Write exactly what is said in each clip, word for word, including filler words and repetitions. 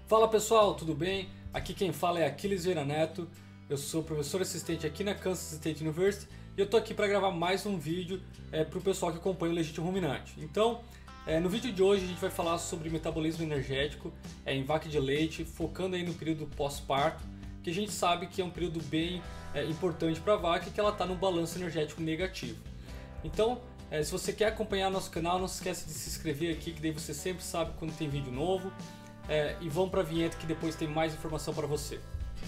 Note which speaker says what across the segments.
Speaker 1: Fala pessoal, tudo bem? Aqui quem fala é Aquiles Vieira Neto, eu sou professor assistente aqui na Kansas State University e eu tô aqui para gravar mais um vídeo é, para o pessoal que acompanha o Legítimo Ruminante. Então, é, no vídeo de hoje a gente vai falar sobre metabolismo energético é, em vaca de leite, focando aí no período pós-parto, que a gente sabe que é um período bem é, importante para a vaca e que ela está no balanço energético negativo. Então, é, se você quer acompanhar nosso canal, não se esqueça de se inscrever aqui, que daí você sempre sabe quando tem vídeo novo. É, e vamos para a vinheta que depois tem mais informação para você.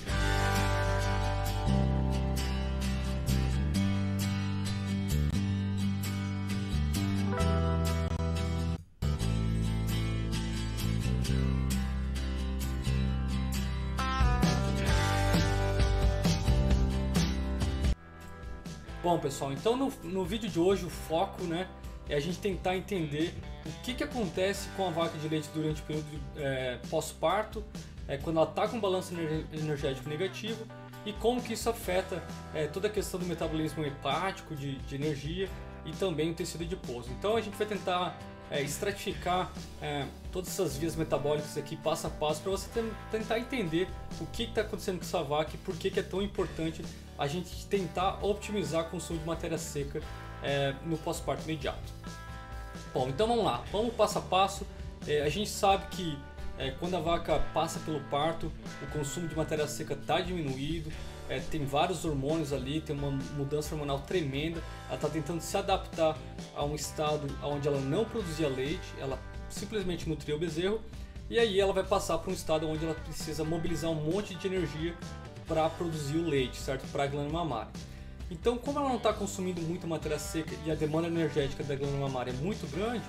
Speaker 1: Bom pessoal, então no, no vídeo de hoje o foco, né, é a gente tentar entender o que, que acontece com a vaca de leite durante o período é, pós-parto, é, quando ela está com um balanço energético negativo e como que isso afeta é, toda a questão do metabolismo hepático, de, de energia e também o tecido adiposo. Então a gente vai tentar é, estratificar é, todas essas vias metabólicas aqui passo a passo para você tentar entender o que está acontecendo com essa vaca e por que, que é tão importante a gente tentar otimizar o consumo de matéria seca é, no pós-parto imediato. Bom, então vamos lá, vamos passo a passo. É, a gente sabe que é, quando a vaca passa pelo parto, o consumo de matéria seca está diminuído, é, tem vários hormônios ali, tem uma mudança hormonal tremenda, ela está tentando se adaptar a um estado onde ela não produzia leite, ela simplesmente nutria o bezerro, e aí ela vai passar para um estado onde ela precisa mobilizar um monte de energia para produzir o leite, certo? Para a glândula mamária. Então, como ela não está consumindo muita matéria seca e a demanda energética da glândula mamária é muito grande,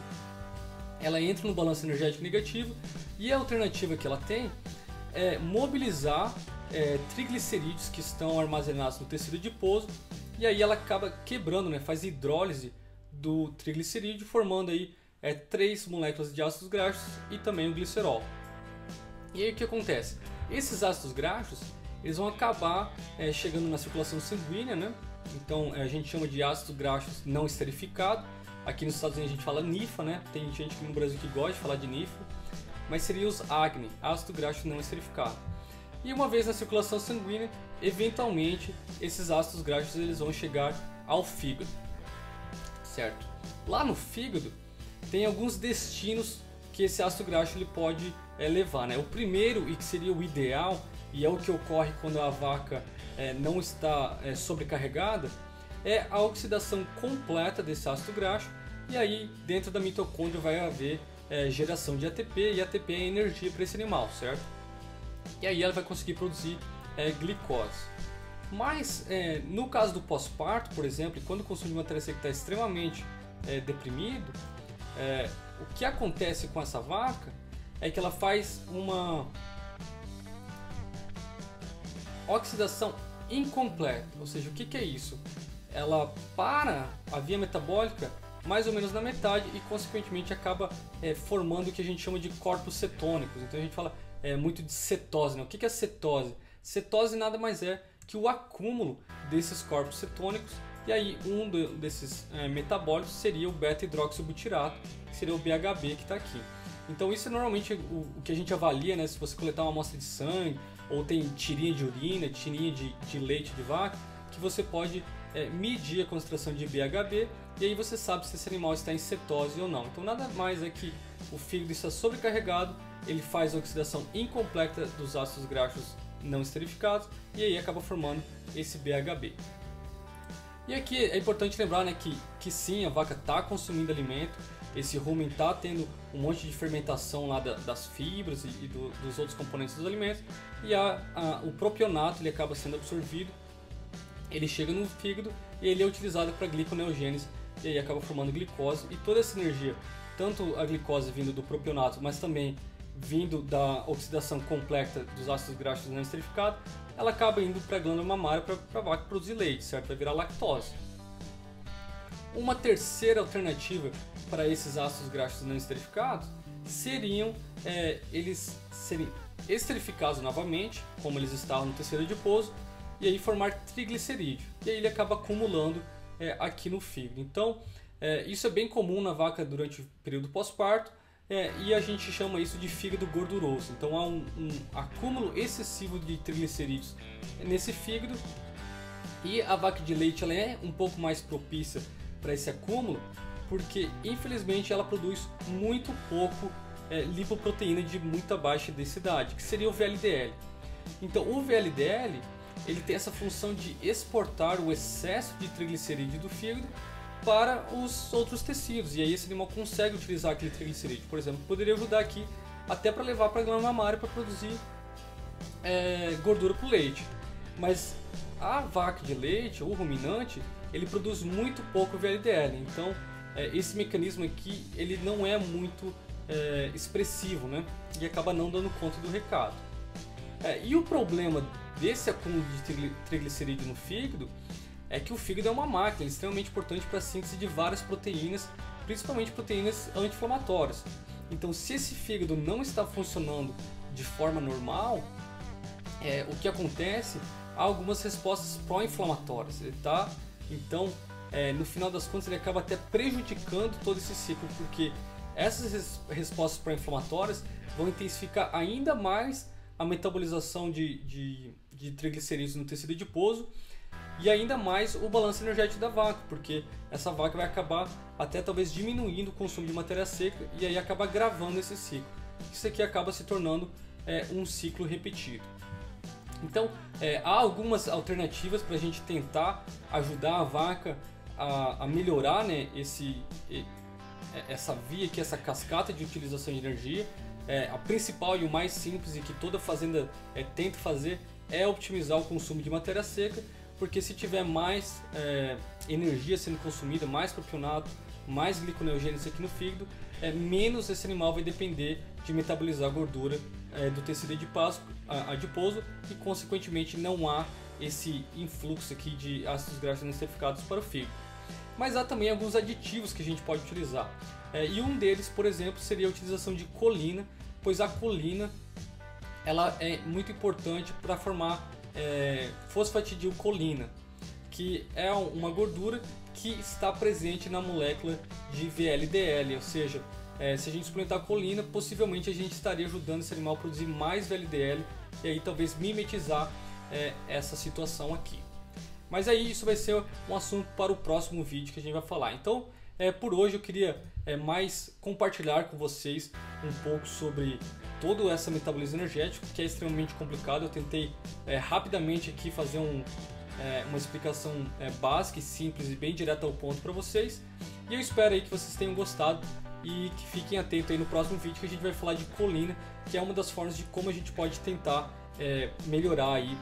Speaker 1: ela entra no balanço energético negativo e a alternativa que ela tem é mobilizar é, triglicerídeos que estão armazenados no tecido adiposo e aí ela acaba quebrando, né, faz hidrólise do triglicerídeo, formando aí é, três moléculas de ácidos graxos e também o glicerol. E aí o que acontece? Esses ácidos graxos eles vão acabar é, chegando na circulação sanguínea, né? Então a gente chama de ácido graxos não esterificado. Aqui nos Estados Unidos a gente fala N I F A, né? Tem gente aqui no Brasil que gosta de falar de N I F A, mas seria os A G N, ácido graxo não esterificado. E uma vez na circulação sanguínea, eventualmente esses ácidos graxos eles vão chegar ao fígado, certo? Lá no fígado tem alguns destinos que esse ácido graxo ele pode é, levar, né? O primeiro, e que seria o ideal, e é o que ocorre quando a vaca é, não está é, sobrecarregada, é a oxidação completa desse ácido graxo, e aí dentro da mitocôndria vai haver é, geração de A T P, e A T P é energia para esse animal, certo? E aí ela vai conseguir produzir é, glicose. Mas é, no caso do pós-parto, por exemplo, quando o consumo de matéria seca está extremamente é, deprimido, é, o que acontece com essa vaca é que ela faz uma oxidação incompleta, ou seja, o que, que é isso? Ela para a via metabólica mais ou menos na metade e consequentemente acaba é, formando o que a gente chama de corpos cetônicos. Então a gente fala é, muito de cetose, né? O que, que é cetose? Cetose nada mais é que o acúmulo desses corpos cetônicos, e aí um do, desses é, metabólitos seria o beta-hidroxibutirato, que seria o B H B que está aqui. Então isso é normalmente o, o que a gente avalia, né? Se você coletar uma amostra de sangue, ou tem tirinha de urina, tirinha de, de leite de vaca, que você pode é, medir a concentração de B H B e aí você sabe se esse animal está em cetose ou não. Então nada mais é que o fígado está sobrecarregado, ele faz a oxidação incompleta dos ácidos graxos não esterificados e aí acaba formando esse B H B. E aqui é importante lembrar, né, que, que sim, a vaca está consumindo alimento, esse rumen está tendo um monte de fermentação lá da, das fibras e, e do, dos outros componentes dos alimentos, e a, a, o propionato ele acaba sendo absorvido, ele chega no fígado e ele é utilizado para gliconeogênese e aí acaba formando glicose, e toda essa energia, tanto a glicose vindo do propionato, mas também vindo da oxidação completa dos ácidos graxos não esterificados, ela acaba indo para a glândula mamária para a vaca produzir leite, certo? Vai virar lactose. Uma terceira alternativa para esses ácidos graxos não esterificados seriam é, eles serem esterificados novamente, como eles estavam no tecido adiposo, e aí formar triglicerídeo. E aí ele acaba acumulando é, aqui no fígado. Então, é, isso é bem comum na vaca durante o período pós-parto, é, e a gente chama isso de fígado gorduroso. Então há um, um acúmulo excessivo de triglicerídeos nesse fígado, e a vaca de leite ela é um pouco mais propícia para esse acúmulo, porque infelizmente ela produz muito pouco é, lipoproteína de muita baixa densidade, que seria o V L D L. Então o V L D L ele tem essa função de exportar o excesso de triglicerídeo do fígado para os outros tecidos, e aí esse animal consegue utilizar aquele triglicerídeo. Por exemplo, poderia ajudar aqui até para levar para a glândula mamária para produzir é, gordura para o leite. Mas a vaca de leite, ou ruminante, ele produz muito pouco V L D L, então é, esse mecanismo aqui ele não é muito é, expressivo, né? E acaba não dando conta do recado. É, e o problema desse acúmulo de triglicerídeo no fígado é que o fígado é uma máquina extremamente importante para a síntese de várias proteínas, principalmente proteínas anti-inflamatórias. Então, se esse fígado não está funcionando de forma normal, é, o que acontece? Há algumas respostas pró-inflamatórias, tá? Então, é, no final das contas, ele acaba até prejudicando todo esse ciclo, porque essas res respostas pró-inflamatórias vão intensificar ainda mais a metabolização de, de, de triglicerídeos no tecido adiposo, e ainda mais o balanço energético da vaca, porque essa vaca vai acabar até talvez diminuindo o consumo de matéria seca, e aí acaba agravando esse ciclo. Isso aqui acaba se tornando é, um ciclo repetido. Então, é, há algumas alternativas para a gente tentar ajudar a vaca a, a melhorar, né, esse, essa via aqui, essa cascata de utilização de energia. É, a principal e o mais simples, e que toda fazenda é, tenta fazer, é otimizar o consumo de matéria seca, porque se tiver mais é, energia sendo consumida, mais propionato, mais gliconeogênese aqui no fígado, é, menos esse animal vai depender de metabolizar a gordura é, do tecido adiposo, adiposo, e consequentemente não há esse influxo aqui de ácidos graxos nesterificados para o fígado. Mas há também alguns aditivos que a gente pode utilizar, é, e um deles, por exemplo, seria a utilização de colina, pois a colina ela é muito importante para formar é, fosfatidilcolina, que é uma gordura que está presente na molécula de V L D L, ou seja, é, se a gente suplementar a colina, possivelmente a gente estaria ajudando esse animal a produzir mais V L D L, e aí talvez mimetizar é, essa situação aqui. Mas aí isso vai ser um assunto para o próximo vídeo que a gente vai falar. Então, é, por hoje eu queria é, mais compartilhar com vocês um pouco sobre todo esse metabolismo energético, que é extremamente complicado. Eu tentei é, rapidamente aqui fazer um, é, uma explicação é, básica e simples e bem direta ao ponto para vocês. E eu espero aí que vocês tenham gostado e que fiquem atentos aí no próximo vídeo, que a gente vai falar de colina, que é uma das formas de como a gente pode tentar é, melhorar aí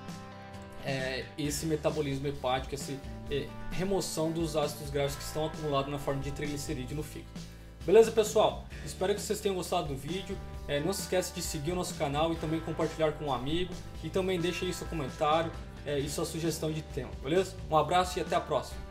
Speaker 1: É, esse metabolismo hepático, essa é, remoção dos ácidos graxos que estão acumulados na forma de triglicerídeo no fígado. Beleza, pessoal? Espero que vocês tenham gostado do vídeo. É, não se esqueça de seguir o nosso canal e também compartilhar com um amigo. E também deixe aí seu comentário é, e sua sugestão de tema, beleza? Um abraço e até a próxima!